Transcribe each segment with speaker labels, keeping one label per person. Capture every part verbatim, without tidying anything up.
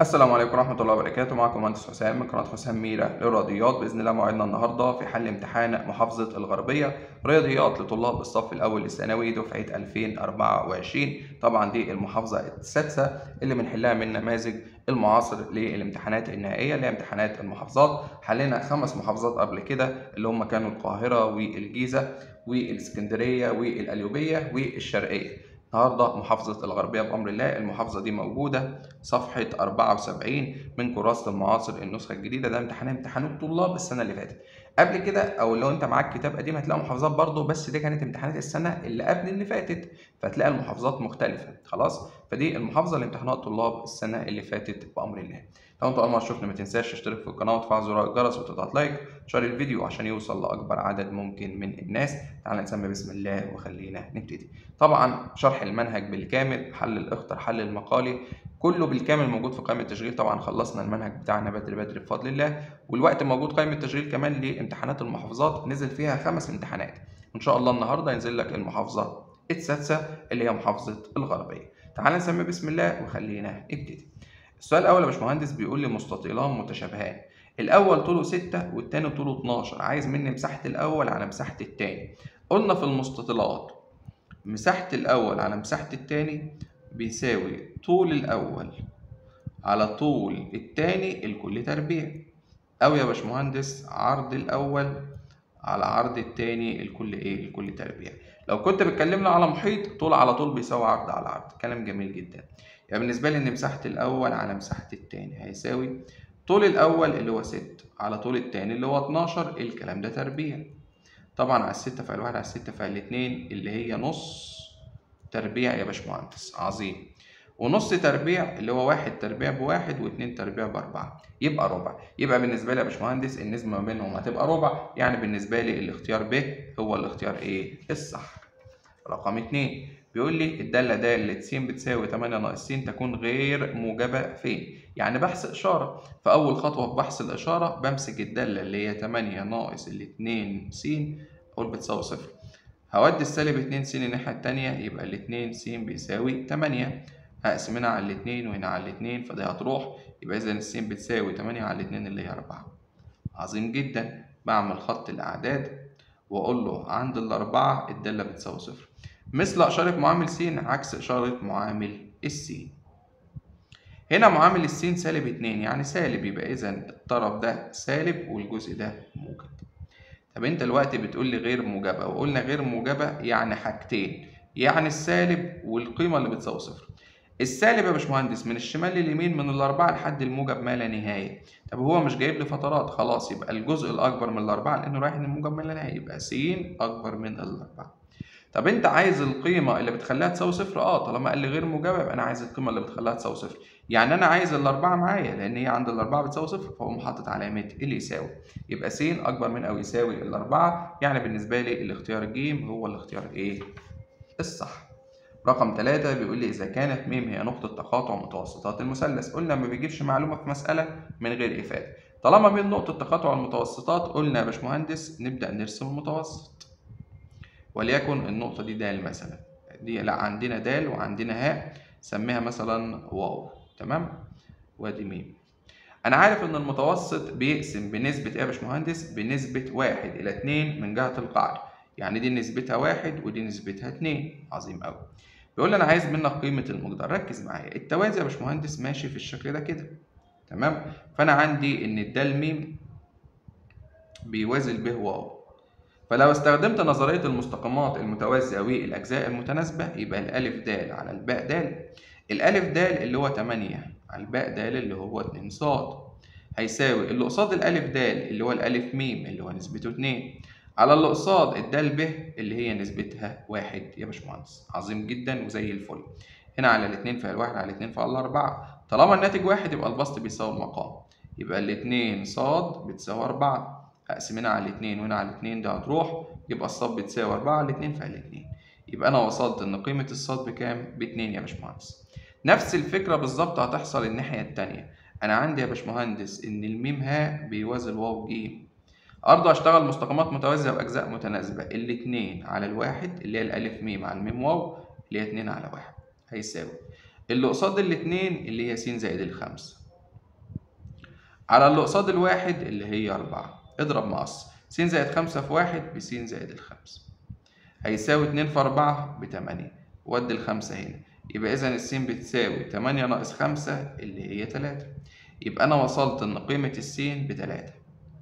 Speaker 1: السلام عليكم ورحمة الله وبركاته. معكم مهندس حسام من قناة حسام ميرا للرياضيات. بإذن الله موعدنا النهاردة في حل امتحان محافظة الغربية رياضيات لطلاب الصف الأول الثانوي دفعة ألفين وأربعة وعشرين. طبعا دي المحافظة السادسة اللي بنحلها من نماذج المعاصر للامتحانات النهائية اللي هي امتحانات المحافظات. حلينا خمس محافظات قبل كده اللي هم كانوا القاهرة والجيزة والإسكندرية والقليوبية والشرقية. النهارده محافظة الغربية بأمر الله. المحافظة دي موجودة صفحة أربعة وسبعين من كراسة المعاصر النسخة الجديدة. ده امتحان امتحان الطلاب السنة اللي فاتت. قبل كده أو لو أنت معاك كتاب قديم هتلاقي محافظات برضه، بس دي كانت امتحانات السنة اللي قبل اللي فاتت، فتلاقي المحافظات مختلفة. خلاص، فدي المحافظة لامتحانات طلاب السنة اللي فاتت بأمر الله. لو أنت أول مرة تشوفنا ما تنساش تشترك في القناة وتفعل زر الجرس وتضغط لايك وشير الفيديو عشان يوصل لأكبر عدد ممكن من الناس. تعال نسمي بسم الله وخلينا نبتدي. طبعا شرح المنهج بالكامل، حل الاختر، حل المقالي، كله بالكامل موجود في قائمة التشغيل. طبعا خلصنا المنهج بتاعنا بدري بدري بفضل الله، والوقت موجود قائمة التشغيل كمان لامتحانات المحافظات، نزل فيها خمس امتحانات. وإن شاء الله النهارده ينزل لك المحافظة السادسة اللي هي محافظة الغربية. تعال نسمي بسم الله وخلينا نبتدي. السؤال الأول يا باشمهندس بيقول لي مستطيلان متشابهان، الأول طوله ستة والتاني طوله اتناشر، عايز مني مساحة الأول على مساحة التاني. قلنا في المستطيلات مساحة الأول على مساحة التاني بيساوي طول الأول على طول التاني الكل تربيع، أو يا باشمهندس عرض الأول على عرض التاني الكل إيه؟ الكل تربيع. لو كنت بتكلمنا على محيط، طول على طول بيساوي عرض على عرض. كلام جميل جدا. يعني بالنسبة لي إن مساحة الأول على مساحة التاني هيساوي طول الأول اللي هو ستة على طول التاني اللي هو اتناشر، الكلام ده تربيع. طبعا على الستة فعل واحد على الستة فعل اتنين اللي هي نص تربيع يا باشمهندس. عظيم. ونص تربيع اللي هو واحد تربيع بواحد واتنين تربيع بأربعة، يبقى ربع. يبقى بالنسبة لي يا باشمهندس النسبة ما بينهم هتبقى ربع، يعني بالنسبة لي الاختيار ب هو الاختيار ايه؟ الصح. رقم اتنين بيقول لي الدالة د اللي س بتساوي تمانية ناقص س تكون غير موجبة فين؟ يعني بحث إشارة. فأول خطوة في بحث الإشارة بمسك الدالة اللي هي تمانية ناقص الاتنين س أقول بتساوي صفر. هودي السالب اتنين س الناحية التانية يبقى الاتنين س بيساوي تمانية. هقسم هنا على الاتنين وهنا على الاتنين فدي هتروح، يبقى إذا الس بتساوي تمانية على الاتنين اللي هي أربعة. عظيم جدا. بعمل خط الأعداد وأقول له عند الأربعة الدالة بتساوي صفر. مثل إشارة معامل س عكس إشارة معامل السين. هنا معامل السين سالب اتنين يعني سالب، يبقى إذا الطرف ده سالب والجزء ده موجب. طب انت دلوقتي بتقول لي غير موجبه، وقلنا غير موجبه يعني حاجتين، يعني السالب والقيمه اللي بتساوي صفر. السالب يا باشمهندس من الشمال لليمين من الاربعه لحد الموجب ما لا نهايه. طب هو مش جايب لي فترات، خلاص يبقى الجزء الاكبر من الاربعه لانه رايح للموجب ما لا نهايه، يبقى س اكبر من الاربعه. طب انت عايز القيمه اللي بتخليها تساوي صفر؟ اه طالما قال لي غير موجبه يبقى انا عايز القيمه اللي بتخليها تساوي صفر. يعني انا عايز الاربعه معايا لان هي عند الاربعه بتساوي صفر، فاقوم حاطط علامه اللي يساوي. يبقى س اكبر من او يساوي الاربعه، يعني بالنسبه لي الاختيار ج هو الاختيار ايه؟ الصح. رقم ثلاثة بيقول لي إذا كانت م هي نقطة تقاطع متوسطات المثلث. قلنا ما بيجيبش معلومة في مسألة من غير إفادة. طالما من نقطة تقاطع المتوسطات قلنا يا باشمهندس نبدأ نرسم المتوسط. وليكن النقطة دي د مثلا، دي لا عندنا د وعندنا هاء، سميها مثلا واو. تمام؟ وادي م. أنا عارف إن المتوسط بيقسم بنسبة إيه يا باشمهندس؟ بنسبة واحد إلى اتنين من جهة القاعدة، يعني دي نسبتها واحد ودي نسبتها اتنين. عظيم أوي. بيقول لي أنا عايز منك قيمة المقدار. ركز معايا، التوازي يا باشمهندس ماشي في الشكل ده كده. تمام؟ فأنا عندي إن الدال م بيوازي الب واو. فلو استخدمت نظرية المستقيمات المتوازية والأجزاء المتناسبة يبقى الألف د على الباء د، الألف د اللي هو تمانية على الباء د اللي هو اتنين ص هيساوي اللي قصاد الألف د اللي هو الألف م اللي هو نسبته اتنين على اللي قصاد الدال ب اللي هي نسبتها واحد يا باشمهندس. عظيم جدا وزي الفل. هنا على الاتنين فعل واحد على الاتنين فعل أربعة. طالما الناتج واحد يبقى البسط بيساوي المقام، يبقى الاتنين ص بتساوي أربعة. هقسم هنا على الاتنين وهنا على الاتنين ده هتروح، يبقى الصاد بتساوي أربعة على الاتنين فعلى الاتنين. يبقى أنا وصلت إن قيمة الصاد بكام؟ باتنين يا باشمهندس. نفس الفكرة بالظبط هتحصل الناحية التانية. أنا عندي يا باشمهندس إن الميم ها بيوازي الواو ج. أرضى أشتغل مستقيمات متوازية بأجزاء متناسبة، الاتنين على الواحد اللي هي الألف م على الميم واو اللي هي اتنين على واحد هيساوي اللي قصاد الاتنين اللي هي س زائد الخمسة على اللي قصاد الواحد اللي هي أربعة. اضرب مقص س زائد خمسة في واحد بس زائد الخمسة، هيساوي اتنين في أربعة بتمانية، ودي الخمسة هنا، يبقى إذا الس بتساوي تمانية ناقص خمسة اللي هي تلاتة. يبقى أنا وصلت إن قيمة الس بتلاتة.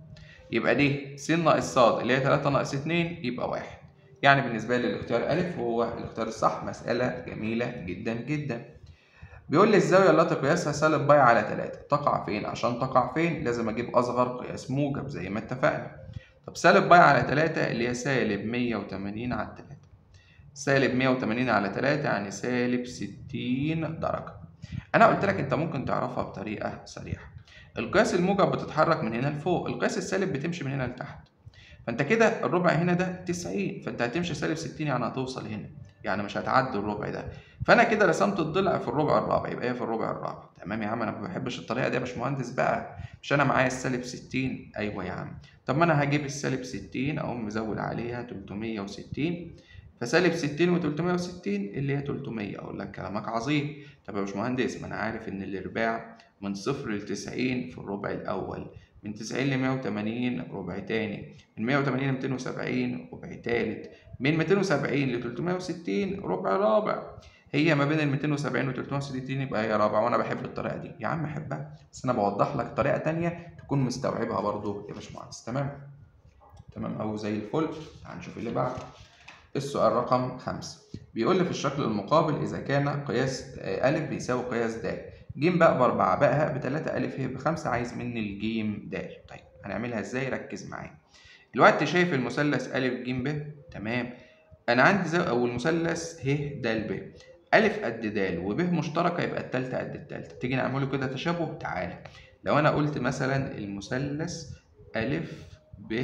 Speaker 1: يبقى دي س ناقص ص اللي هي تلاتة ناقص اتنين يبقى واحد. يعني بالنسبة لي الاختيار أ هو الاختيار الصح. مسألة جميلة جدا جدا. بيقول لي الزاوية التي قياسها سالب باي على تلاتة تقع فين؟ عشان تقع فين لازم أجيب أصغر قياس موجب زي ما اتفقنا. طب سالب باي على تلاتة اللي هي سالب مية وتمانين على تلاتة. سالب مية وتمانين على تلاتة يعني سالب ستين درجة. أنا قلت لك أنت ممكن تعرفها بطريقة سريعة. القياس الموجب بتتحرك من هنا لفوق، القياس السالب بتمشي من هنا لتحت. فأنت كده الربع هنا ده تسعين، فأنت هتمشي سالب ستين يعني هتوصل هنا، يعني مش هتعدي الربع ده. فأنا كده رسمت الضلع في الربع الرابع، يبقى هي في الربع الرابع. تمام يا عم، أنا ما بحبش الطريقة دي يا باشمهندس بقى، مش أنا معايا السالب ستين؟ أيوه يا عم. طب ما أنا هجيب السالب ستين أقوم مزود عليها تلتمية وستين، فسالب ستين و تلتمية وستين اللي هي تلتمية. أقول لك كلامك عظيم. طب يا باشمهندس ما أنا عارف إن الإرباع من صفر لتسعين في الربع الأول، من تسعين لمية وتمانين ربع تاني، من مية وتمانين لميتين وسبعين ربع تالت، من ميتين وسبعين لتلتمية وستين ربع رابع. هي ما بين ال ميتين وسبعين و تلتمية وستين يبقى هي رابع. وأنا بحب الطريقة دي يا عم، أحبها، بس أنا بوضح لك طريقة تانية تكون مستوعبها برضو يا باشمهندس. تمام؟ تمام أوي زي الفل. هنشوف اللي بعده. السؤال رقم خمسة بيقول لي في الشكل المقابل إذا كان قياس أ بيساوي قياس د، ج بقى بأربعة، بقى ه بتلاتة، أ ه بخمسة، عايز مني الجيم د. طيب هنعملها إزاي؟ ركز معايا. دلوقتي شايف المثلث أ ج ب؟ تمام. أنا عندي زي أو المثلث ه د ب، أ قد د وب مشتركة يبقى التالتة قد التالتة. تيجي نعمله كده تشابه؟ تعالى. لو أنا قلت مثلا المثلث أ ب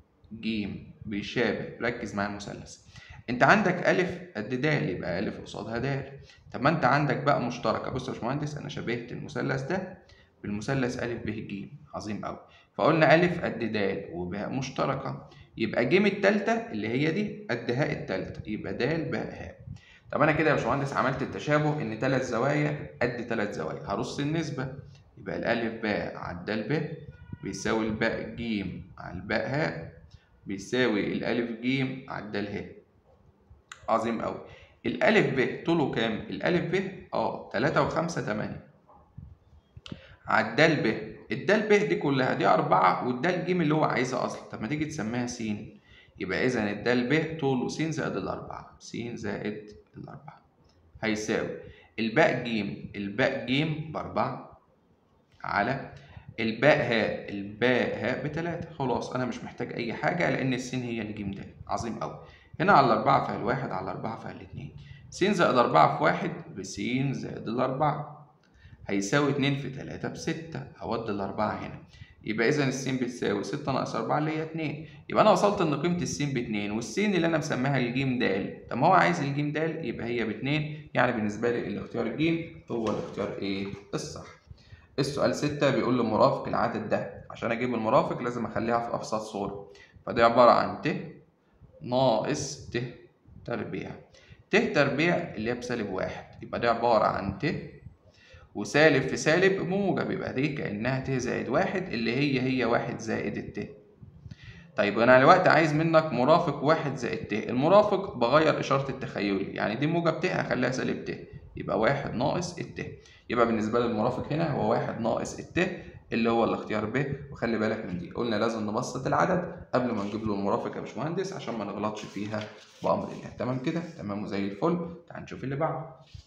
Speaker 1: ج بيشابه، ركز معايا المثلث. انت عندك أ قد د يبقى أ قصادها د. طب ما انت عندك بقى مشتركة. بص يا باشمهندس، انا شبهت المثلث ده بالمثلث أ ب ج. عظيم قوي. فقلنا أ قد د وب مشتركة، يبقى ج التالتة اللي هي دي قد ه التالتة، يبقى د ب ه. طب انا كده يا باشمهندس عملت التشابه ان ثلاث زوايا قد ثلاث زوايا، هرص النسبة. يبقى الألف باء على الدال ب بيساوي الباء ج على الباء ه بيساوي الألف ج على الدال ه. عظيم أوي. الألف ب طوله كام؟ الألف ب اه تلاتة وخمسة تمانية على الدال ب. الدال ب دي كلها دي أربعة، والدال ج اللي هو عايزها أصلا. طب ما تيجي تسميها س، يبقى إذا الدال ب طوله س زائد الأربعة، س زائد الأربعة هيساوي الباء ج. الباء ج بأربعة على الباء ه. الباء ه بتلاتة. خلاص أنا مش محتاج أي حاجة لأن السين هي الجيم ده. عظيم أوي. هنا على الأربعة فيها الواحد، على الأربعة فيها الاتنين. س زائد أربعة في واحد بس زائد الأربعة هيساوي اتنين في تلاتة بستة. هودي الأربعة هنا، يبقى إذا الس بتساوي ستة ناقص أربعة اللي هي اتنين. يبقى أنا وصلت إن قيمة الس باتنين، والسين اللي أنا مسميها الجيم د. طب ما هو عايز الجيم د يبقى هي باتنين. يعني بالنسبة لي الاختيار الجيم هو الاختيار إيه؟ الصح. السؤال ستة بيقول لي مرافق العدد ده. عشان اجيب المرافق لازم اخليها في ابسط صورة، فدي عبارة عن ت ناقص ت تربيع. ت تربيع اللي هي بسالب واحد، يبقى دي عبارة عن ت وسالب في سالب موجب، يبقى دي كأنها ت زائد واحد اللي هي هي واحد زائد الت. طيب انا دلوقتي عايز منك مرافق واحد زائد ت. المرافق بغير اشارة التخيلي، يعني دي موجب ت هخليها سالب ت، يبقى واحد ناقص الت. يبقى بالنسبة لي المرافق هنا هو واحد ناقص الت اللي هو الاختيار ب. وخلي بالك من دي، قلنا لازم نبسط العدد قبل ما نجيب له المرافق يا باشمهندس عشان ما نغلطش فيها بأمر الله. تمام كده؟ تمام وزي الفل. تعال نشوف اللي بعده.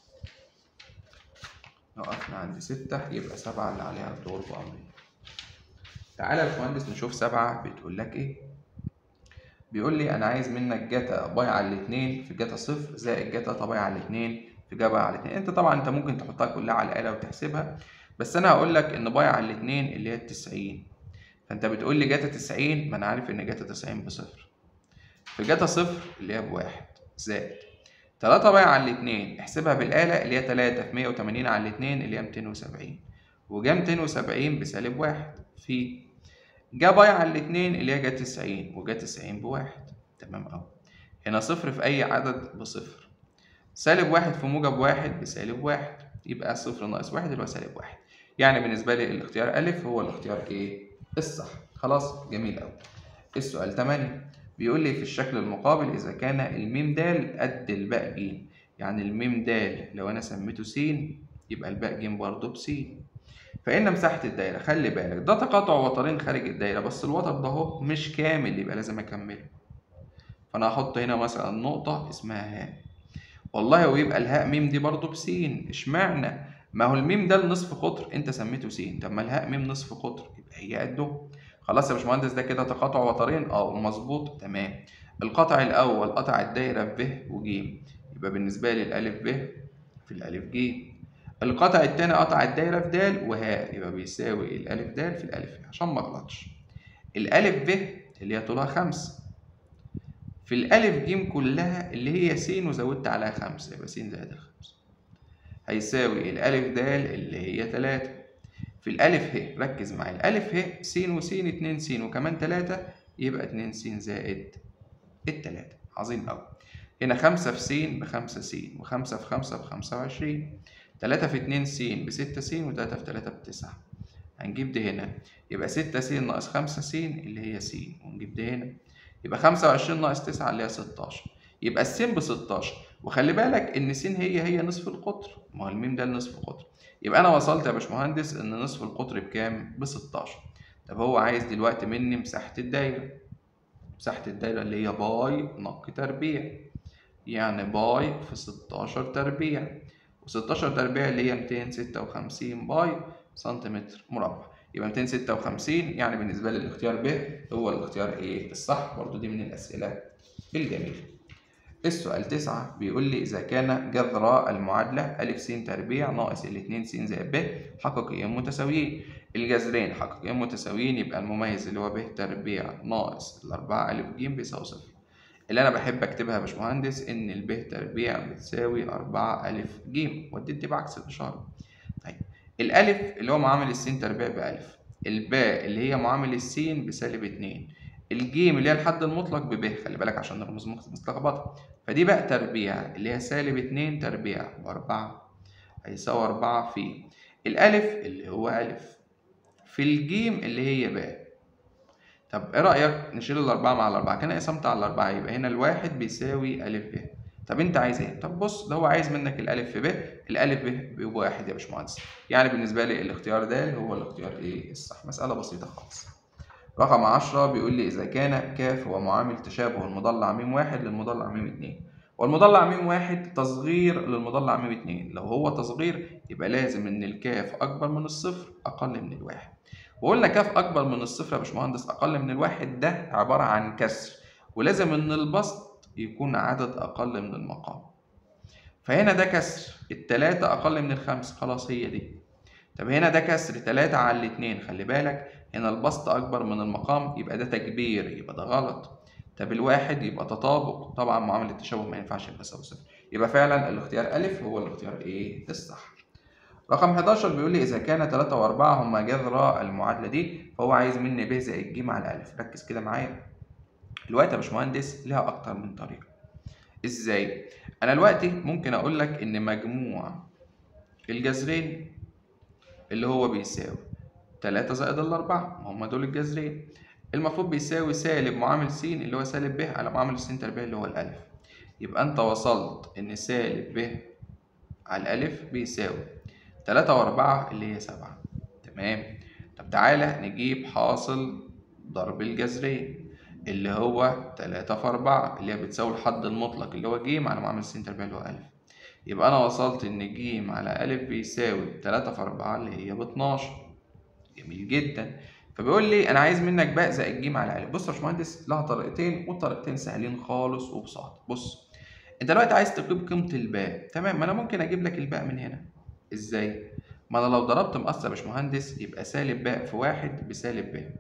Speaker 1: وقفنا عند ستة، يبقى سبعة اللي عليها الدور بأمر الله. تعالى يا باشمهندس نشوف سبعة بتقول لك ايه. بيقول لي انا عايز منك جتا باي على الاتنين في جتا صفر زائد جتا طبيعي على الاتنين في جا باي على الاتنين. انت طبعا انت ممكن تحطها كلها على الآلة وتحسبها، بس انا هقول لك ان باي على الاتنين اللي هي التسعين. فانت بتقول لي جتا تسعين، ما انا عارف ان جتا تسعين بصفر، في جتا صفر اللي هي بواحد زائد تلاتة باي على الاتنين احسبها بالآلة اللي هي تلاتة في مية وتمانين على الاتنين اللي هي ميتين وسبعين، وجا ميتين وسبعين بسالب واحد في جا باي على الاتنين اللي هي جا تسعين، وجا تسعين بواحد. تمام أوي. هنا صفر في أي عدد بصفر، سالب واحد في موجب واحد بسالب واحد، يبقى صفر ناقص واحد اللي هو سالب واحد. يعني بالنسبة لي الاختيار أ هو الاختيار إيه؟ الصح. خلاص، جميل أوي. السؤال تمانية بيقول لي في الشكل المقابل إذا كان الميم د قد الباء ج، يعني الميم د لو أنا سميته س يبقى الباء ج برضه بس. فإن مساحة الدايرة، خلي بالك ده تقاطع وترين خارج الدايرة، بس الوتر ده اهو مش كامل يبقى لازم أكمله. فأنا هحط هنا مثلا نقطة اسمها ه. والله ويبقى الهاء ميم دي برضه بسين، اشمعنى؟ ما هو الميم ده النصف قطر انت سميته س، طب ما الهاء ميم نصف قطر يبقى هي قده. خلاص يا باشمهندس، ده كده تقاطع وترين، اه مظبوط تمام. القطع الاول قطع الدايره ب وج، يبقى بالنسبه لي الالف ب في الالف ج. القطع التاني قطع الدايره في د وهاء، يبقى بيساوي الالف د في الالف ه، عشان ما اغلطش. الالف ب اللي هي طولها خمسة في الألف ج كلها اللي هي س وزودت عليها خمسة، يبقى س زائد الخمسة هيساوي الألف د اللي هي تلاتة في الألف ه. ركز معايا، الألف ه س وس اتنين س وكمان تلاتة، يبقى اتنين س زائد التلاتة. عظيم أوي. هنا خمسة في س بخمسة س، وخمسة في خمسة بخمسة وعشرين، تلاتة في اتنين س بستة س، وتلاتة في تلاتة بتسعة. هنجيب ده هنا يبقى ستة س ناقص خمسة س اللي هي س، ونجيب ده هنا يبقى خمسة وعشرين ناقص تسعة اللي هي ستاشر، يبقى الس ب ستاشر. وخلي بالك ان س هي هي نصف القطر، ما هو الميم ده النصف القطر، يبقى انا وصلت يا باشمهندس ان نصف القطر بكام؟ ب ستاشر. طب هو عايز دلوقتي مني مساحة الدايرة. مساحة الدايرة اللي هي باي نق تربيع، يعني باي في ستاشر تربيع، وستاشر تربيع اللي هي ميتين وستة وخمسين باي سنتيمتر مربع، يبقى ميتين وستة وخمسين. يعني بالنسبة لي الاختيار ب هو الاختيار ايه؟ الصح. برضو دي من الأسئلة الجميلة. السؤال تسعة بيقول لي إذا كان جذر المعادلة أ س تربيع ناقص الاتنين س زائد ب حقيقيين متساويين. الجذرين حقيقيين متساويين، يبقى المميز اللي هو ب تربيع ناقص الأربعة أ ج بيساوي صفر. اللي أنا بحب أكتبها يا باشمهندس إن الب تربيع بتساوي أربعة أ ج، وديت بعكس الإشارة. طيب الألف اللي هو معامل الس تربيع بألف، الباء اللي هي معامل الس بسالب اتنين، الجيم اللي هي الحد المطلق بب، خلي بالك عشان الرموز متلخبطة، فدي بقى تربيع اللي هي سالب اتنين تربيع بأربعة، هيساوي أربعة في الألف اللي هو ألف في الجيم اللي هي باء. طب إيه رأيك نشيل الأربعة مع الأربعة؟ كان قسمت على الأربعة يبقى هنا الواحد بيساوي ألف ب. طب أنت عايز إيه؟ طب بص، ده هو عايز منك الألف في ب، الألف ب بواحد يا باشمهندس، يعني بالنسبة لي الاختيار ده هو الاختيار إيه؟ الصح. مسألة بسيطة خالص. رقم عشرة بيقول لي إذا كان ك هو معامل تشابه المضلع م واحد للمضلع م اتنين، والمضلع م واحد تصغير للمضلع م اتنين، لو هو تصغير يبقى لازم إن الكاف أكبر من الصفر أقل من الواحد. وقلنا كاف أكبر من الصفر يا باشمهندس أقل من الواحد ده عبارة عن كسر، ولازم إن البسط يكون عدد أقل من المقام. فهنا ده كسر التلاتة أقل من الخمسة، خلاص هي دي. طب هنا ده كسر تلاتة على الاتنين، خلي بالك هنا البسط أكبر من المقام، يبقى ده تكبير، يبقى ده غلط. طب الواحد يبقى تطابق، طبعا معامل التشابه ما ينفعش يبقى يساوي صفر، يبقى فعلا الاختيار أ هو الاختيار إيه؟ الصح. رقم حداشر بيقول لي إذا كان تلاتة وأربعة هما جذر المعادلة دي، فهو عايز مني ب زائد ج على ألف. ركز كده معايا. الوقت يا باشمهندس ليها أكتر من طريقة. إزاي؟ أنا دلوقتي ممكن أقول لك إن مجموع الجذرين اللي هو بيساوي تلاتة زائد الأربعة، هما دول الجذرين، المفروض بيساوي سالب معامل س اللي هو سالب ب على معامل س تربيع اللي هو الألف. يبقى أنت وصلت إن سالب ب على الألف بيساوي تلاتة وأربعة اللي هي سبعة. تمام. طب تعالى نجيب حاصل ضرب الجذرين اللي هو تلاتة في أربعة اللي هي بتساوي الحد المطلق اللي هو ج على معامل س تربيع اللي هو ألف. يبقى أنا وصلت إن ج على أ بيساوي تلاتة في أربعة اللي هي باتناشر. جميل جدا. فبيقول لي أنا عايز منك باء زائد ج على أ. بص يا باشمهندس، لها طريقتين والطريقتين سهلين خالص وبساطة. بص، أنت دلوقتي عايز تجيب قيمة الباء، تمام، ما أنا ممكن أجيب لك الباء من هنا. إزاي؟ ما أنا لو ضربت مقص يا باشمهندس يبقى سالب باء في واحد بسالب ب.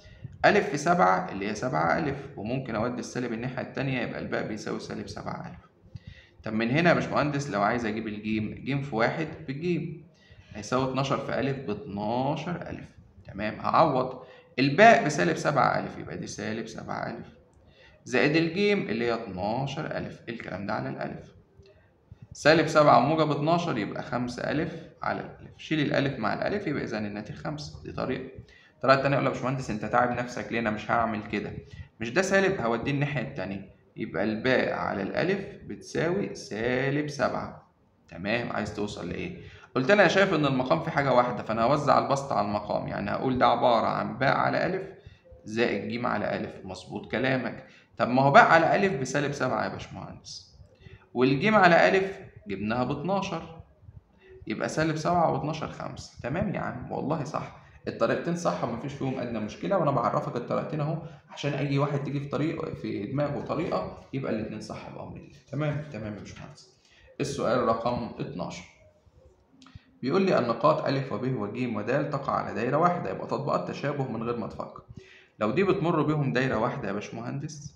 Speaker 1: أ في سبعة اللي هي سبعة أ، وممكن أودي السالب الناحية التانية يبقى الباء بيساوي سالب سبعة أ. طب من هنا يا باشمهندس لو عايز اجيب الجيم، ج في واحد بالجيم هيساوي اتناشر في أ ب اتناشر أ. تمام. هعوض الباء بسالب سبعة أ، يبقى دي سالب سبعة أ زائد الجيم اللي هي اتناشر أ، الكلام ده على الألف. سالب سبعة موجب اتناشر يبقى خمسة ألف على الألف. شيل الألف مع الألف يبقى إذا الناتج خمسة. دي طريقة. الطريقة التانية أقول له يا باشمهندس أنت تعب نفسك ليه؟ أنا مش هعمل كده. مش ده سالب هوديه الناحية التانية، يبقى الباء على الألف بتساوي سالب سبعة. تمام. عايز توصل لإيه؟ قلت أنا شايف إن المقام في حاجة واحدة، فأنا هوزع البسط على المقام، يعني هقول ده عبارة عن باء على ألف زائد ج على ألف. مظبوط كلامك. طب ما هو باء على ألف بسالب سبعة يا باشمهندس، والجيم على ألف جبناها ب اتناشر، يبقى سالب سبعة و اتناشر خمسة. تمام يا عم، والله صح. الطريقتين صح ومفيش فيهم أدنى مشكلة، وأنا بعرفك الطريقتين أهو عشان أي واحد تيجي في طريقة في دماغه طريقة يبقى الاتنين صح بأمر الله. تمام تمام يا باشمهندس. السؤال رقم اتناشر بيقول لي النقاط أ وب وج ود تقع على دايرة واحدة، يبقى تطبيقات تشابه من غير ما تفكر. لو دي بتمر بيهم دايرة واحدة يا باشمهندس،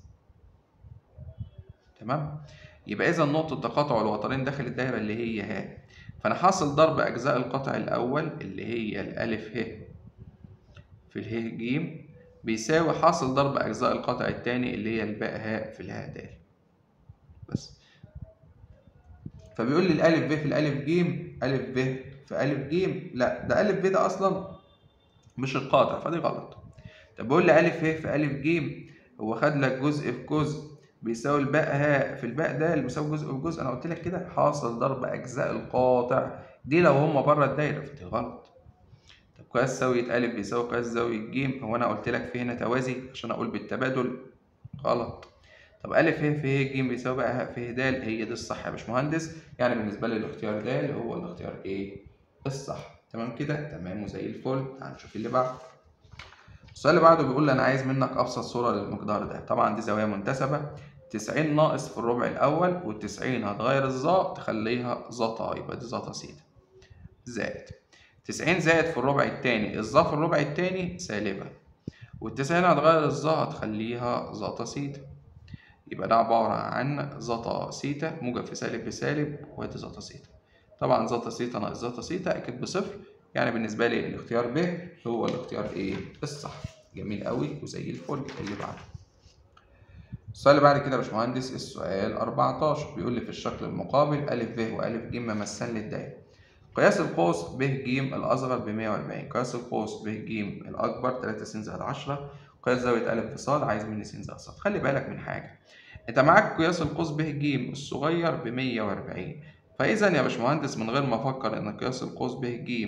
Speaker 1: تمام، يبقى إذا نقطة تقاطع الوترين داخل الدايرة اللي هي ه، فأنا حاصل ضرب أجزاء القطع الأول اللي هي الألف ه في اله ج بيساوي حاصل ضرب أجزاء القطع التاني اللي هي الباء ه في الهاء د. بس. فبيقول لي الألف ب في الألف ج، ألف ب في ألف ج، لا ده ألف ب ده أصلا مش القاطع، فدي غلط. طب بيقول لي ألف ه في ألف ج، هو خد لك جزء في جزء بيساوي الباء ه في الباء د اللي بيساوي جزء في جزء. أنا قلت لك كده حاصل ضرب أجزاء القاطع دي لو هما بره الدايرة، فدي غلط. طب قياس زاوية أ بيساوي قياس زاوية ج، هو أنا قلت لك في هنا توازي عشان أقول بالتبادل؟ غلط. طب أ ه في ه ج بيساوي بقى ه في د، هي دي الصح يا باشمهندس. يعني بالنسبة لي الاختيار د هو الاختيار إيه؟ الصح. تمام كده؟ تمام وزي الفل. تعال نشوف اللي بعده. السؤال اللي بعده بيقول لي أنا عايز منك أبسط صورة للمقدار ده. طبعا دي زاوية منتسبة، تسعين ناقص في الربع الأول، والتسعين هتغير الظا تخليها ظا، يبقى دي ظا س زائد تسعين زائد في الربع التاني، الظا في الربع التاني سالبة، والتسعين هتغير الظا هتخليها ظا س، يبقى ده عبارة عن ظا س موجب في سالب بسالب، وادي ظا س. طبعا ظا س ناقص ظا س أكيد بصفر، يعني بالنسبة لي الاختيار ب هو الاختيار إيه؟ الصح. جميل قوي وزي الفل. اللي بعده. السؤال اللي بعد كده يا باشمهندس السؤال أربعتاشر بيقول لي في الشكل المقابل أ ب وأ ج ممثلان للدايرة. قياس القوس ب ج الأصغر ب مية وأربعين، قياس القوس ب ج الأكبر تلاتة س زائد عشرة، قياس زاوية أ في ص عايز مني س زائد ص. خلي بالك من حاجة، أنت معاك قياس القوس ب ج الصغير ب مية وأربعين، فإذا يا باشمهندس من غير ما أفكر إن قياس القوس ب ج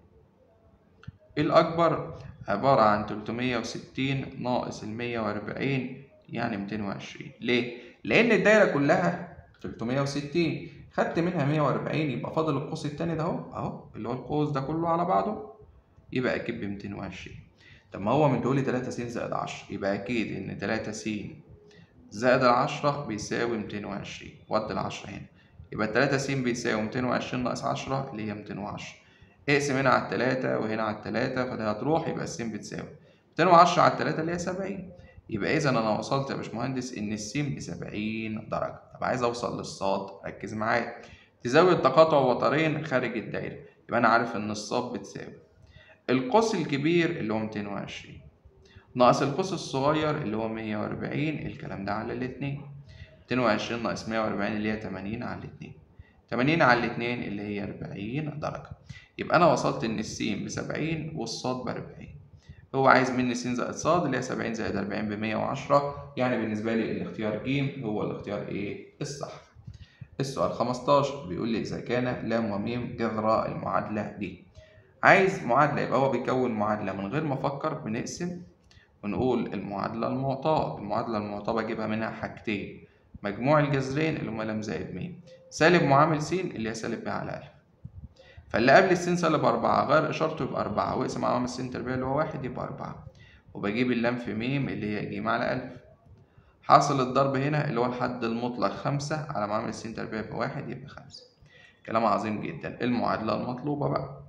Speaker 1: الأكبر عبارة عن تلتمية وستين ناقص ال مية وأربعين يعني ميتين وعشرين. ليه؟ لأن الدايرة كلها تلتمية وستين، خدت منها مية وأربعين، يبقى فاضل القوس التاني ده أهو أهو اللي هو القوس ده كله على بعضه، يبقى أكيد ب ميتين وعشرين. طب ما هو مديهولي تلاتة س زائد عشرة، يبقى أكيد إن تلاتة س زائد العشرة بيساوي ميتين وعشرين، ودي العشرة هنا، يبقى التلاتة س بيساوي ميتين وعشرين ناقص عشرة اللي هي ميتين وعشرة. اقسم هنا على التلاتة وهنا على التلاتة، فده هتروح، يبقى الس بتساوي ميتين وعشرة على التلاتة اللي هي سبعين. يبقى إذا أنا وصلت يا باشمهندس إن الس بسبعين درجة. طب عايز أوصل للصاد، ركز معايا. تزاوية تقاطع وترين خارج الدايرة، يبقى أنا عارف إن الصاد بتساوي القوس الكبير اللي هو ميتين وعشرين ناقص القوس الصغير اللي هو مية وأربعين، الكلام ده على الاتنين. ميتين وعشرين ناقص مية وأربعين اللي هي تمانين على الاتنين، تمانين على الاتنين اللي هي أربعين درجة. يبقى أنا وصلت إن الس بسبعين والصاد بأربعين. هو عايز مني س زائد ص اللي هي سبعين زائد أربعين بمية وعشرة، يعني بالنسبة لي الاختيار ج هو الاختيار إيه؟ الصح. السؤال خمستاشر بيقول لي إذا كان ل وم جذر المعادلة دي. عايز معادلة، يبقى هو بيكون معادلة من غير ما أفكر، بنقسم ونقول المعادلة المعطاة. المعادلة المعطاة بجيبها منها حاجتين، مجموع الجذرين اللي هما ل زائد م، سالب معامل س اللي هي سالب ب على أ، فاللي قبل الس سالب أربعة غير إشارته يبقى أربعة، واقسم على معامل س تربيع اللي هو واحد يبقى أربعة، وبجيب اللام في م اللي هي ج على أ. حاصل الضرب هنا اللي هو الحد المطلق خمسة على معامل س تربيع بواحد يبقى خمسة. كلام عظيم جدا. المعادلة المطلوبة بقى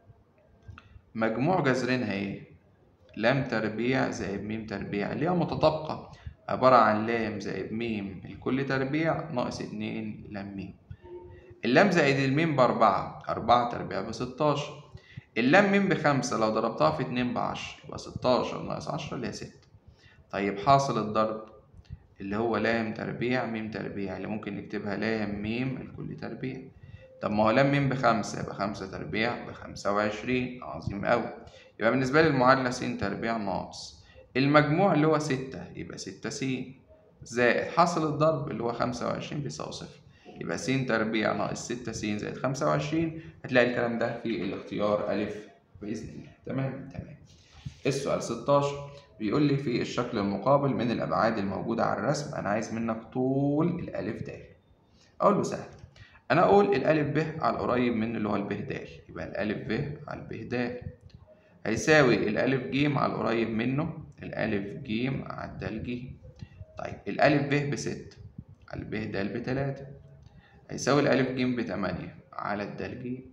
Speaker 1: مجموع جذرينها ايه؟ لام تربيع زائد م تربيع اللي هي متطابقة، عبارة عن لام زائد م الكل تربيع ناقص اتنين لام م. اللام زائد الميم بأربعة، أربعة تربيع بستاشر. اللام م بخمسة، لو ضربتها في اتنين بعشرة، يبقى ستاشر ناقص عشرة اللي هي ستة. طيب حاصل الضرب اللي هو لام تربيع ميم تربيع، اللي ممكن نكتبها لام ميم الكل تربيع. طب ما هو لام ميم بخمسة، يبقى خمسة تربيع بخمسة وعشرين. عظيم أوي. يبقى بالنسبة لي المعادلة س تربيع ناقص المجموع اللي هو ستة، يبقى ستة س زائد حاصل الضرب اللي هو خمسة وعشرين بيساوي صفر. يبقى س تربيع ناقص ستة س زائد خمسة وعشرين. هتلاقي الكلام ده في الاختيار أ بإذن الله. تمام تمام. السؤال ستاشر بيقول لي في الشكل المقابل من الأبعاد الموجودة على الرسم أنا عايز منك طول الألف د. أقول له سهل، أنا أقول الألف ب على القريب منه اللي هو الب د، يبقى الألف ب على الب د هيساوي الألف ج على القريب منه الألف ج على الدال ج. طيب الألف ب بستة على الب د بتلاتة هيساوي الألف ج بتمانية على الدال ج.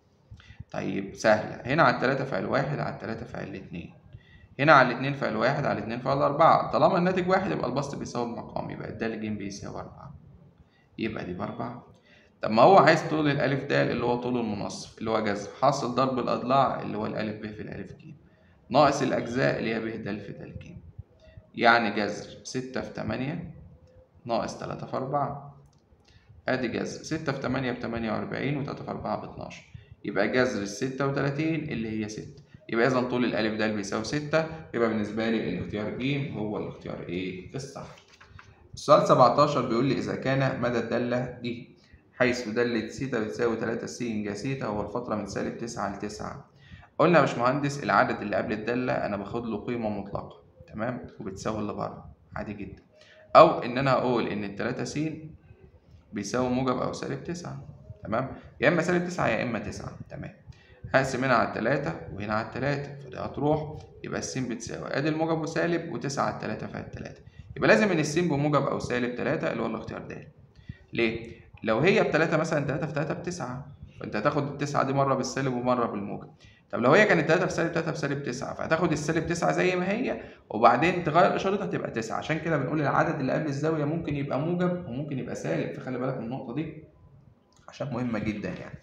Speaker 1: طيب سهلة، هنا على التلاتة فعل واحد على التلاتة فعل اتنين، هنا على الاتنين فعل واحد على الاتنين فعل أربعة، طالما الناتج واحد يبقى البسط بيساوي المقام، يبقى الدال ج بيساوي أربعة، يبقى دي بأربعة. طب ما هو عايز طول الألف د اللي هو طول المنصف اللي هو جذر حاصل ضرب الأضلاع اللي هو الألف ب في الألف ج ناقص الأجزاء اللي هي ب د في د ج، يعني جذر ستة في تمانية ناقص تلاتة في أربعة. أدي جذر ستة في تمانية بتمانية وأربعين وتلاتة في أربعة باتناشر، يبقى جذر الستة وتلاتين اللي هي ستة، يبقى إذا طول الألف د بيساوي ستة. يبقى بالنسبة لي الاختيار ج هو الاختيار إيه الصح. السؤال سبعتاشر بيقول لي إذا كان مدى الدالة دي حيث دالة س بتساوي تلاتة س ج س هو الفترة من سالب تسعة لتسعة. قلنا يا باشمهندس العدد اللي قبل الدالة أنا باخد له قيمة مطلقة، تمام، وبتساوي اللي بره عادي جدا، أو إن أنا أقول إن التلاتة س بيساوي موجب أو سالب تسعة، تمام، يا إما سالب تسعة يا إما تسعة، تمام. هقسم هنا على التلاتة وهنا على التلاتة فدي هتروح، يبقى الس بتساوي أدي الموجب وسالب وتسعة على التلاتة فيها التلاتة، يبقى لازم إن الس بموجب أو سالب تلاتة اللي هو الاختيار د. ليه؟ لو هي بتلاتة مثلا تلاتة في تلاتة بتسعة، فأنت هتاخد التسعة دي مرة بالسالب ومرة بالموجب. طب لو هي كانت تلاتة في سالب تلاتة في سالب تسعة فهتاخد السالب تسعة زي ما هي وبعدين تغير إشارتها تبقى تسعة، عشان كده بنقول العدد اللي قبل الزاوية ممكن يبقى موجب وممكن يبقى سالب، فخلي بالك من النقطة دي عشان مهمة جدا يعني.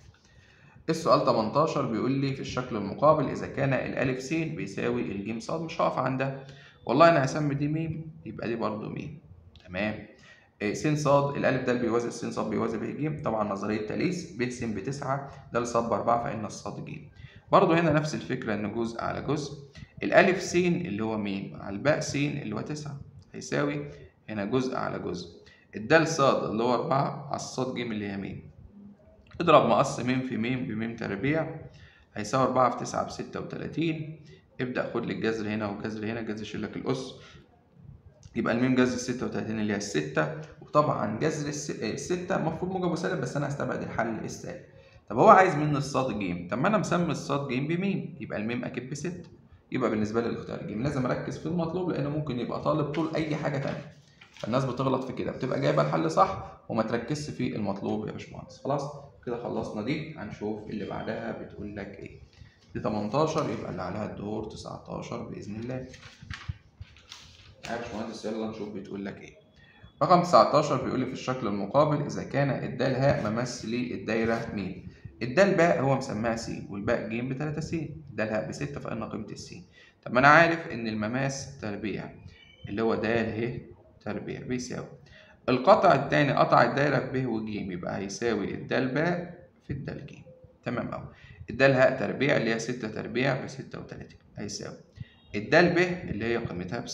Speaker 1: السؤال تمنتاشر بيقول لي في الشكل المقابل إذا كان الألف س بيساوي الجيم ص، مش هقف عندها، والله أنا هسمي دي م يبقى دي برضه م، تمام. س ص الألف د بيوازي س ص بيوازي ب ج، طبعا نظرية تاليس ب س بتسعة د ص بأربعة فإن الصاد ج. برضه هنا نفس الفكرة إن جزء على جزء، الألف س اللي هو م على الباء س اللي هو تسعة هيساوي هنا جزء على جزء الدال ص اللي هو أربعة على الصاد ج اللي هي م. اضرب مقص م في م بم تربيع هيساوي أربعة في تسعة بستة وتلاتين. ابدأ خد لي الجذر هنا والجذر هنا، الجذر يشيل لك الأس، يبقى الميم جذر الستة وتلاتين اللي هي الستة، وطبعا جذر الستة المفروض موجب وسالب بس أنا هستبعد الحل السالب. طب هو عايز مني الصاد ج، طب ما أنا مسمي الصاد ج بميم يبقى الميم أكيد بستة، يبقى بالنسبة لي الاختيار ج. لازم أركز في المطلوب لأنه ممكن يبقى طالب طول أي حاجة تانية، فالناس بتغلط في كده بتبقى جايبة الحل صح وما تركزش في المطلوب يا باشمهندس. خلاص كده خلصنا دي، هنشوف اللي بعدها بتقول لك إيه. دي تمنتاشر يبقى اللي عليها الدور تسعتاشر بإذن الله. يا باشمهندس يلا نشوف بتقول لك ايه. رقم تسعتاشر بيقول لي في الشكل المقابل اذا كان الدال هاء ممثل للدايره م، الدال باء هو مسماها س والباء ج ب تلاتة س، الدال هاء ب ستة فان قيمه الس. طب ما انا عارف ان المماس تربيع اللي هو د ه تربيع بيساوي القطع الثاني قطع الدايره ب وج، يبقى هيساوي الدال باء في الدال ج، تمام اهو. الدال هاء تربيع اللي هي ستة تربيع ب ستة وتلاتين هيساوي الدال ب اللي هي قيمتها ب س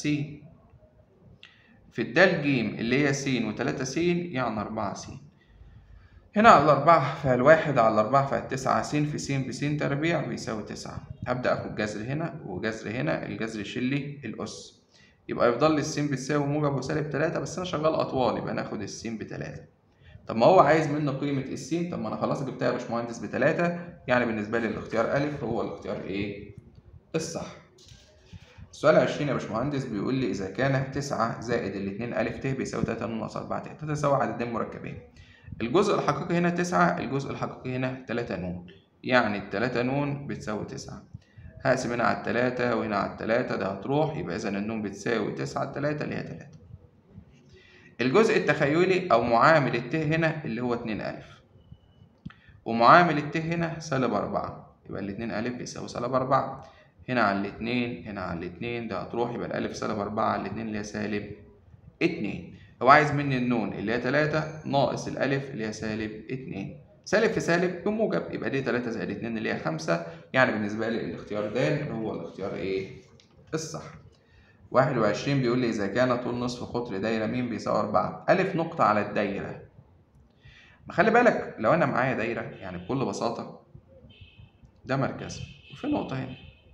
Speaker 1: في الدال ج اللي هي س وتلاتة س يعني أربعة س. هنا على الأربعة فعل واحد على الأربعة فعل تسعة س في س بس تربيع بيساوي تسعة. هبدأ آخد جذر هنا وجذر هنا، الجذر يشيل لي الأس، يبقى يفضل لي الس بتساوي موجب وسالب تلاتة، بس أنا شغال أطوال يبقى ناخد الس بتلاتة. طب ما هو عايز منه قيمة الس، طب ما أنا خلاص جبتها يا باشمهندس بتلاتة، يعني بالنسبة لي الاختيار أ هو الاختيار إيه؟ الصح. السؤال عشرين يا باشمهندس بيقول لي إذا كان تسعة زائد الاتنين أ ت بيساوي تلاتة ن ناقص أربعة ت، تتساوي عددين مركبين. الجزء الحقيقي هنا تسعة، الجزء الحقيقي هنا تلاتة ن، يعني التلاتة ن بتساوي تسعة. هقسم هنا على التلاتة وهنا على التلاتة ده هتروح، يبقى إذا النون بتساوي تسعة على التلاتة اللي هي تلاتة. الجزء التخيلي أو معامل الت هنا اللي هو اتنين أ، ومعامل الت هنا سالب أربعة، يبقى الاتنين أ بيساوي سالب أربعة. هنا على الاتنين هنا على الاتنين ده هتروح، يبقى الألف سالب أربعة على الاتنين اللي هي سالب اتنين. هو عايز مني النون اللي هي تلاتة ناقص الألف اللي هي سالب اتنين. سالب في سالب بموجب، يبقى دي تلاتة زائد اتنين اللي هي خمسة. يعني بالنسبة لي الاختيار د هو الاختيار إيه؟ الصح. واحد وعشرين بيقول لي إذا كان طول نصف قطر دايرة م بيساوي أربعة، ألف نقطة على الدايرة. ما خلي بالك لو أنا معايا دايرة يعني بكل بساطة ده مركزها وفي نقطة هنا،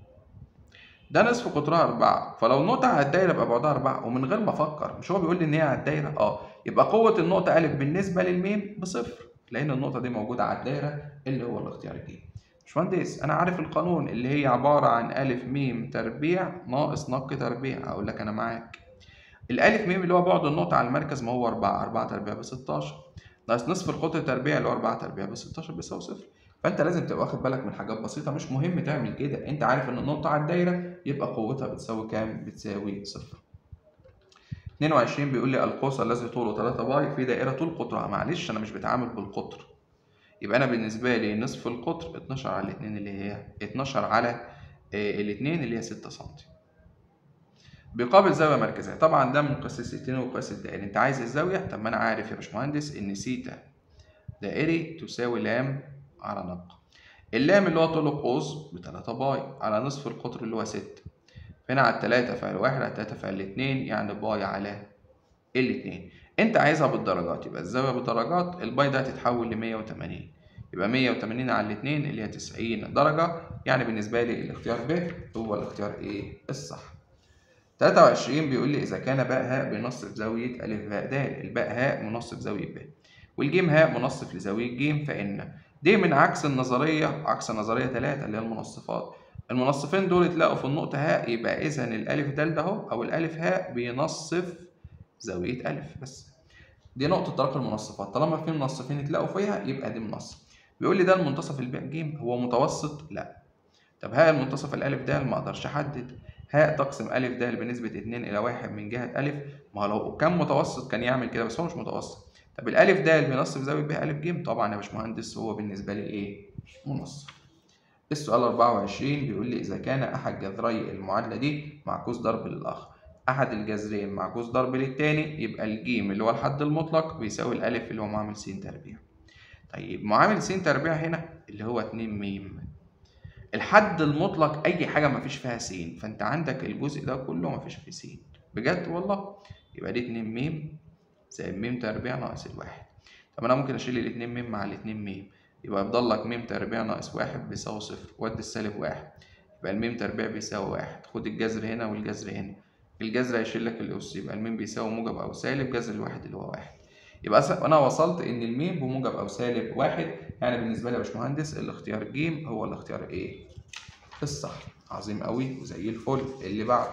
Speaker 1: ده نصف قطرها أربعة، فلو نقطة على الدايرة يبقى بعدها أربعة، ومن غير ما أفكر مش هو بيقول لي إن هي على الدايرة؟ أه، يبقى قوة النقطة أ بالنسبة للميم بصفر، لأن النقطة دي موجودة على الدايرة اللي هو الاختيار ج. باشمهندس أنا عارف القانون اللي هي عبارة عن أ م تربيع ناقص نق تربيع. أقول لك أنا معاك. الألف م اللي هو بعد النقطة على المركز ما هو أربعة، أربعة تربيع ب ستاشر، ناقص نصف القطر تربيع اللي هو أربعة تربيع ب ستاشر بيساوي صفر. فأنت لازم تبقى واخد بالك من حاجات بسيطة، مش مهم تعمل كده، أنت عارف إن النقطة على الدايرة يبقى قوتها بتساوي كام؟ بتساوي صفر. اتنين وعشرين بيقول لي القوس الذي طوله تلاتة باي في دائرة طول قطرها. معلش أنا مش بتعامل بالقطر، يبقى أنا بالنسبة لي نصف القطر اتناشر على اتنين اللي هي اتناشر على اه الاتنين اللي هي ستة سنتي. بيقابل زاوية مركزية. طبعا ده من قياس الستين وقياس الدائري. أنت عايز الزاوية؟ طب ما أنا عارف يا باشمهندس إن سيتا دائري تساوي لام على نق. اللام اللي هو طول القوس بتلاتة باي على نصف القطر اللي هو ستة. هنا على التلاتة فعل واحد على التلاتة فعل اتنين، يعني باي على الاتنين. أنت عايزها بالدرجات، يبقى الزاوية بالدرجات الباي ده هتتحول لمية وتمانين، يبقى مية وتمانين على الاتنين اللي هي تسعين درجة. يعني بالنسبة لي الاختيار ب هو الاختيار إيه؟ الصح. تلاتة وعشرين بيقول لي إذا كان باء هاء بينصف زاوية أ باء د، الباء هاء منصف زاوية ب، والجيم هاء منصف لزاوية ج، فإن دي من عكس النظرية، عكس النظرية تلاتة اللي هي المنصفات. المنصفين دول اتلاقوا في النقطة هاء، يبقى إذا الألف د ده أهو أو الألف هاء بينصف زاوية أ بس. دي نقطة تلاقي المنصفات، طالما في منصفين اتلاقوا فيها يبقى دي منصف. بيقول لي ده المنتصف الباء ج هو متوسط؟ لا. طب هاء المنتصف الألف د ما أقدرش أحدد. هاء تقسم أ د بنسبة اتنين إلى واحد من جهة أ، ما هو لو كان متوسط كان يعمل كده، بس هو مش متوسط. طب الألف د بينصف زاوية ب أ ج؟ طبعا يا باشمهندس هو بالنسبة لي إيه؟ منصف. السؤال أربعة وعشرين بيقول لي إذا كان أحد جذري المعادلة دي معكوس ضرب للآخر، أحد الجذرين معكوس ضرب للتاني، يبقى الجيم اللي هو الحد المطلق بيساوي الألف اللي هو معامل س تربيع. طيب معامل س تربيع هنا اللي هو اتنين م، الحد المطلق اي حاجه ما فيش فيها س، فانت عندك الجزء ده كله ما فيش فيه س بجد والله. يبقى دي اتنين م زائد م تربيع ناقص الواحد. طب انا ممكن اشيل الاتنين م مع الاتنين م، يبقى يفضل لك م تربيع ناقص واحد بيساوي صفر، ودي السالب واحد، يبقى الميم تربيع بيساوي واحد. خد الجذر هنا والجذر هنا، الجذر هيشيل لك الاس، يبقى الميم بيساوي موجب او سالب جذر الواحد اللي هو واحد. يبقى انا وصلت ان الميم بموجب او سالب واحد. يعني بالنسبه لي يا باشمهندس الاختيار ج هو الاختيار ايه؟ الصح. عظيم قوي وزي الفل. اللي بعد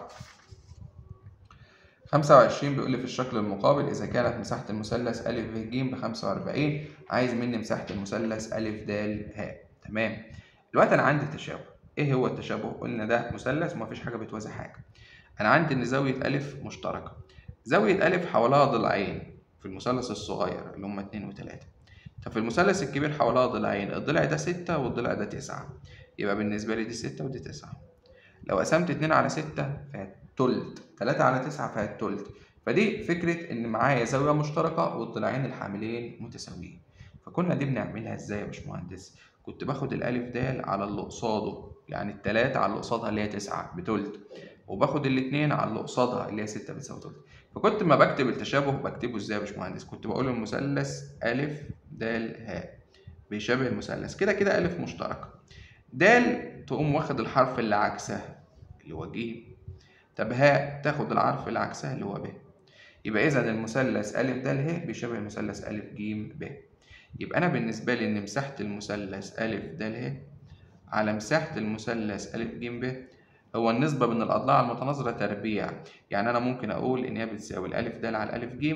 Speaker 1: خمسة وعشرين بيقول لي في الشكل المقابل إذا كانت مساحة المثلث أ ب ج ب خمسة وأربعين، عايز مني مساحة المثلث أ د ه. تمام. دلوقتي أنا عندي تشابه. إيه هو التشابه؟ قلنا ده مثلث ومفيش حاجة بتوازي حاجة. أنا عندي إن زاوية أ مشتركة. زاوية أ حواليها ضلعين في المثلث الصغير اللي هما اتنين وتلاتة. طب في المثلث الكبير حواليها ضلعين، الضلع ده ستة والضلع ده تسعة، يبقى بالنسبة لي دي ستة ودي تسعة. لو قسمت اتنين على ستة فالتلت، تلاتة على تسعة فالتلت. فدي فكرة إن معايا زاوية مشتركة والضلعين الحاملين متساويين. فكنا دي بنعملها إزاي يا باشمهندس؟ كنت باخد الألف د على اللي قصاده، يعني التلاتة على اللي قصادها اللي هي تسعة بتلت، وباخد الاتنين على اللي قصادها اللي هي ستة بتساوي تلت. فكنت ما بكتب التشابه بكتبه إزاي يا باشمهندس؟ كنت بقول المثلث أ د ه بيشابه المثلث كده كده أ مشتركة، د تقوم واخد الحرف اللي عكسها اللي هو ج، طب هاء تاخد الحرف اللي عكسها اللي هو ب. يبقى إذا المثلث أ د ه بيشابه المثلث أ ج ب. يبقى أنا بالنسبة لي إن مساحة المثلث أ د ه على مساحة المثلث أ ج ب هو النسبة بين الأضلاع المتناظرة تربيع. يعني أنا ممكن أقول إن هي بتساوي الألف د على الألف ج،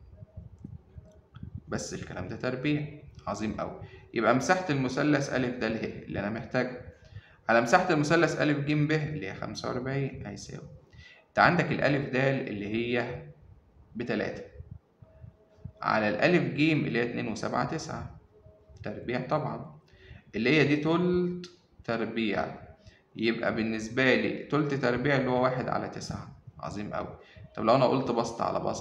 Speaker 1: بس الكلام ده تربيع. عظيم أوي. يبقى مساحة المثلث أ د ه اللي أنا محتاجها على مساحة المثلث أ ج ب اللي هي خمسة وأربعين هيساوي، أنت عندك الألف د اللي هي بتلاتة على الألف ج اللي هي اتنين وسبعة تسعة تربيع طبعا، اللي هي دي تلت تربيع، يبقى بالنسبة لي تلت تربيع اللي هو واحد على تسعة. عظيم أوي. طب لو أنا قلت بسط على بسط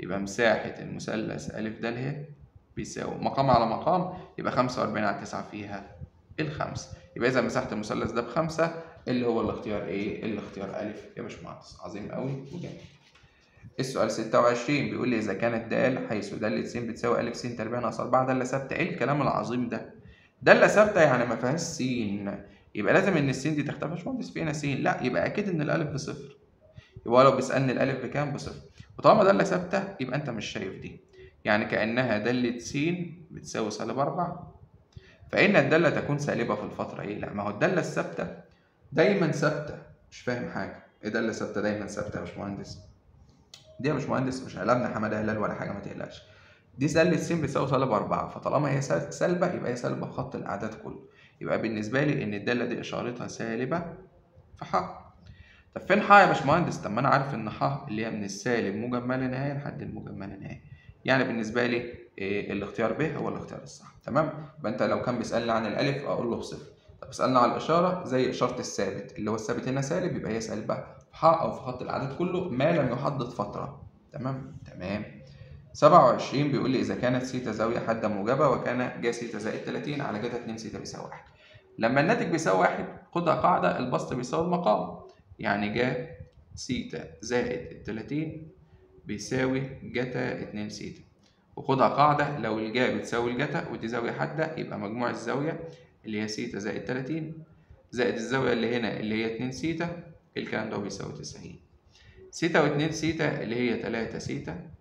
Speaker 1: يبقى مساحة المثلث أ د ه بيساوي مقام على مقام، يبقى خمسة وأربعين على تسعة فيها الخمسة. يبقى إذا مساحة المثلث ده بخمسة، اللي هو الاختيار إيه؟ الاختيار أ يا باشمهندس. عظيم أوي وجميل. السؤال ستة وعشرين بيقول لي إذا كانت د حيث د س بتساوي أ س تربيع ناقص أربعة دالة ثابتة. إيه الكلام العظيم ده؟ دالة ثابتة يعني ما فيهاش س، يبقى لازم إن الس دي تختفي. يا باشمهندس في هنا س؟ لا، يبقى أكيد إن الألف بصفر. يبقى لو بيسألني الألف بكام؟ بصفر. وطالما دالة ثابتة يبقى أنت مش شايف دي، يعني كأنها دالة س بتساوي سالب أربعة، فإن الدالة تكون سالبة في الفترة إيه؟ لا، ما هو الدالة الثابتة دايما ثابتة. مش فاهم حاجة. إيه دالة ثابتة دايما ثابتة يا باشمهندس؟ دي يا باشمهندس مش قلبنا حمادة هلال ولا حاجة، ما تقلقش. دي دالة س بتساوي سالب أربعة، فطالما هي سالبة يبقى هي سالبة في خط الأعداد كله. يبقى بالنسبة لي إن الدالة دي إشارتها سالبة في ح. طب فين ح يا باشمهندس؟ طب ما أنا عارف إن ح اللي هي من السالب موجب ما لا نهاية لحد الموجب ما لا نهاية. يعني بالنسبة لي إيه الاختيار ب هو الاختيار الصح. تمام؟ يبقى أنت لو كان بيسألني عن الألف أقول له بصفر. طب بيسألني على الإشارة زي إشارة الثابت، اللي هو الثابت هنا سالب يبقى هي سالبة في ح أو في خط الأعداد كله ما لم يحدد فترة. تمام؟ تمام. سبعة وعشرين بيقول لي إذا كانت س زاوية حادة موجبة وكان ج س زائد تلاتين على ج اتنين س بيساوي واحد. لما الناتج بيساوي واحد خدها قاعدة البسط بيساوي المقام، يعني ج س زائد تلاتين بيساوي جتا اتنين س. وخدها قاعدة لو الجا بتساوي الجتا ودي زاوية حادة يبقى مجموع الزاوية اللي هي س زائد تلاتين زائد الزاوية اللي هنا اللي هي اتنين س، الكلام ده بيساوي تسعين. س واتنين س اللي هي تلاتة س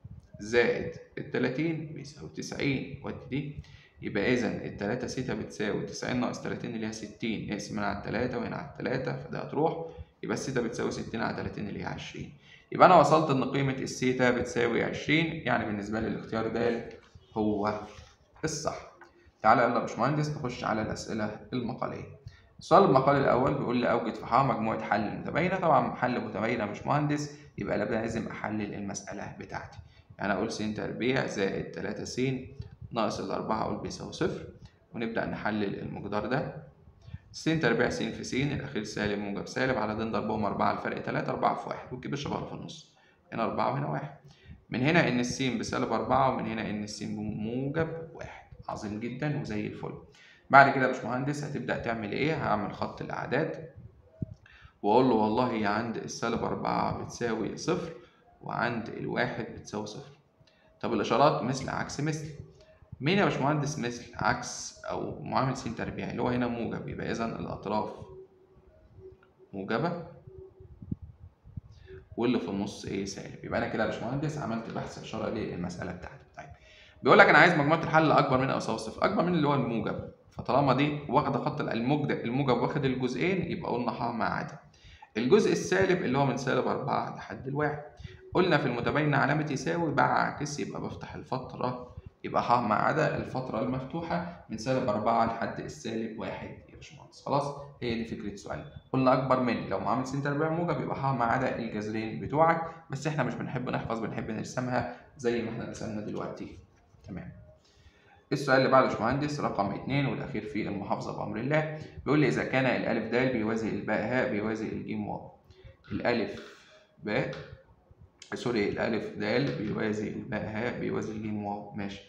Speaker 1: زائد التلاتين بيساوي تسعين. ودي دي يبقى إذا التلاتة س بتساوي تسعين ناقص تلاتين اللي هي ستين، نقسم هنا على التلاتة وهنا على التلاتة فده هتروح، يبقى السيتا بتساوي ستين على تلاتين اللي هي عشرين. يبقى أنا وصلت إن قيمة السيتا بتساوي عشرين، يعني بالنسبة لي الاختيار د هو الصح. تعالى يلا يا باشمهندس نخش على الأسئلة المقالية. السؤال المقالي الأول بيقول لي أوجد في ح مجموعة حل متباينة. طبعا حل متباينة يا باشمهندس يبقى لازم أحلل المسألة بتاعتي. يعني أقول س تربيع زائد تلاتة س ناقص الأربعة أقول بيساوي صفر، ونبدأ نحلل المقدار ده. س تربيع س في س الأخير سالب موجب سالب على د ضربهم أربعة الفرق تلاتة، أربعة في واحد والكبير شبه في النص. هنا أربعة وهنا واحد. من هنا إن الس بسالب أربعة ومن هنا إن الس بموجب واحد. عظيم جدا وزي الفل. بعد كده يا باشمهندس هتبدأ تعمل إيه؟ هعمل خط الأعداد وأقول له والله هي عند السالب أربعة بتساوي صفر وعند الواحد بتساوي صفر. طب الإشارات مثل عكس مثل. مين يا باشمهندس مثل؟ عكس أو معامل س تربيع اللي هو هنا موجب، يبقى إذا الأطراف موجبة واللي في النص إيه؟ سالب. يبقى أنا كده يا باشمهندس عملت بحث إشارة للمسألة بتاعتي. طيب بيقول لك أنا عايز مجموعة الحل أكبر من أو يساوي صفر. أكبر من اللي هو الموجب، فطالما دي واخدة خط الموجب الموجب واخد الجزئين يبقى قلنا ح مع عدم. الجزء السالب اللي هو من سالب أربعة لحد الواحد. قلنا في المتباينة علامة يساوي بعكس يبقى بفتح الفترة، يبقى ح ما عدا الفترة المفتوحة من سالب أربعة لحد السالب واحد يا باشمهندس. خلاص هي دي فكرة السؤال. قلنا أكبر من لو معامل س تربيع موجب يبقى ح ما عدا الجذرين بتوعك، بس إحنا مش بنحب نحفظ، بنحب نرسمها زي ما إحنا رسمنا دلوقتي. تمام. السؤال اللي بعده يا باشمهندس رقم اتنين والأخير في المحافظة بأمر الله. بيقول لي إذا كان الألف د بيوازي الباء هاء بيوازي الجيم واو. الألف باء سوري الألف د بيوازي الباء هاء بيوازي الجيم واو. ماشي.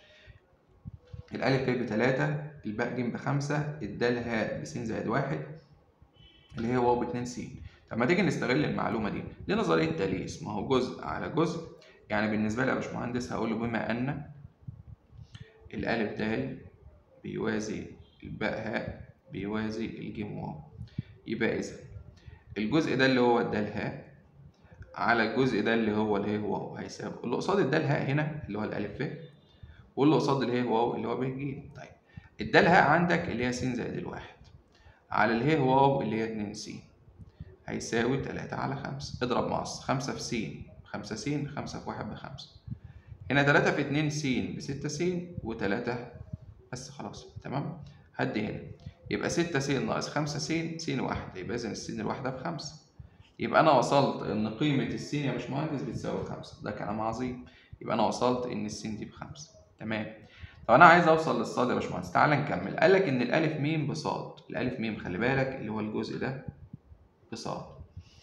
Speaker 1: الألف ب بتلاتة، الباء ج بخمسة، الدال هاء بس زائد واحد اللي هي واو باتنين س. طب ما تيجي نستغل المعلومة دي لنظرية تاليس. ما هو جزء على جزء، يعني بالنسبة لي يا باشمهندس هقول له بما أن الألف د بيوازي الباء هاء بيوازي الجيم واو، يبقى إذا الجزء ده اللي هو الدال هاء على الجزء ده اللي هو اله واو هيساوي اللي قصاد الدال هاء هنا اللي هو الألف ب واللي قصاد اله واو اللي هو ب ج. طيب الدال هاء عندك اللي هي س زائد الواحد على اله واو اللي هي اتنين س هيساوي تلاتة على خمسة. اضرب مقص خمسة في س خمسة س، خمسة في واحد بخمسة. هنا تلاتة في اتنين س بستة س وتلاتة بس. خلاص تمام. هدي هنا يبقى ستة س ناقص خمسة س س واحد، يبقى إذا الس الواحدة بخمسة. يبقى أنا وصلت إن قيمة الس يا باشمهندس بتساوي خمسة. ده كلام عظيم. يبقى أنا وصلت إن الس دي بخمسة. تمام. طب أنا عايز أوصل للصاد يا باشمهندس. تعالى نكمل. قال لك إن الألف م بصاد. الألف م خلي بالك اللي هو الجزء ده بصاد،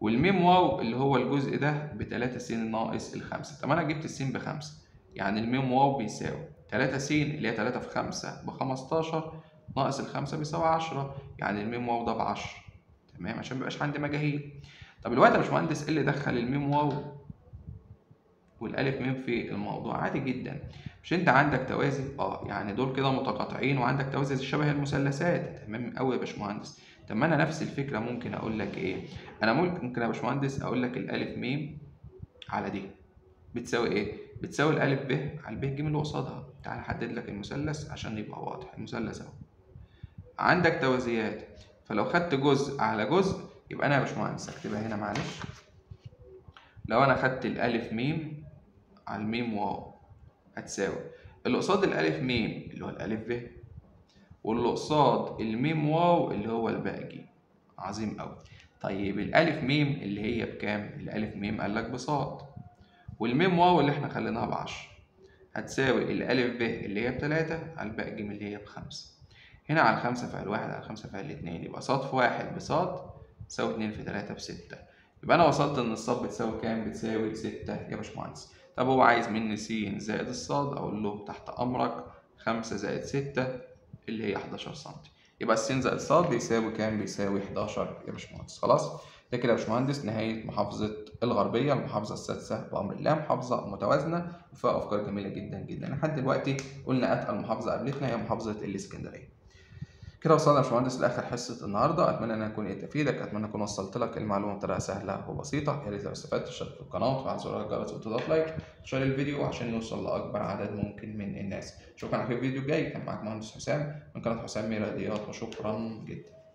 Speaker 1: والميم واو اللي هو الجزء ده بتلاتة س ناقص الخمسة. طب أنا جبت السين بخمسة، يعني الميم واو بيساوي تلاتة س اللي هي تلاتة في خمسة بخمستاشر ناقص الخمسة بيساوي عشرة، يعني الميم واو ده بعشرة. تمام، عشان ميبقاش عندي مجاهيل. طب الوقت يا باشمهندس إيه اللي دخل الميم واو والألف ميم في الموضوع؟ عادي جدا، مش أنت عندك توازي؟ أه، يعني دول كده متقاطعين وعندك توازي شبه المثلثات. تمام أوي يا باشمهندس. طب ما أنا نفس الفكرة ممكن أقول لك إيه؟ أنا ممكن يا باشمهندس أقول لك الألف ميم على دي بتساوي إيه؟ بتساوي الألف ب على الب ج اللي قصادها. تعال أحدد لك المثلث عشان يبقى واضح. المثلث أهو، عندك توازيات، فلو خدت جزء على جزء يبقى أنا يا باشمهندس هكتبها هنا معلش. لو أنا خدت الألف ميم على الميم واو هتساوي اللي قصاد الألف ميم اللي هو الألف ب، واللي قصاد الميم واو اللي هو الباء ج. عظيم أوي. طيب الألف ميم اللي هي بكام؟ الألف ميم قال لك بصاد، والميم واو اللي احنا خليناها بعشرة هتساوي الألف ب اللي هي بتلاتة على الباء ج اللي هي بخمسة. هنا على الخمسة فعل واحد على الخمسة فعل اتنين، يبقى صاد في واحد بصاد تساوي اتنين في تلاتة بستة. يبقى أنا وصلت إن الصاد بتساوي كام؟ بتساوي ستة يا باشمهندس. طب هو عايز مني س زائد الصاد، أقول له تحت أمرك خمسة زائد ستة اللي هي حداشر سنتي. يبقى الس زائد صاد بيساوي كام؟ بيساوي حداشر يا باشمهندس. خلاص ده كده يا باشمهندس نهاية محافظة الغربية، المحافظة السادسة بأمر الله. محافظة متوازنة وفيها أفكار جميلة جدا جدا. لحد دلوقتي قلنا أتقل محافظة قابلتنا هي محافظة الإسكندرية. كده وصلنا يا باشمهندس لآخر حصة النهاردة. أتمنى إن أنا أكون قدرت أفيدك، أتمنى أكون وصلت لك المعلومة بطريقة سهلة وبسيطة. يا ريت لو استفدت تشترك في القناة وتفعل زر الجرس وتضغط لايك وتشير الفيديو عشان يوصل لأكبر عدد ممكن من الناس. أشوفك على خير في الفيديو الجاي. كان معاك مهندس حسام من قناة حسام رياضيات، وشكرا جدا.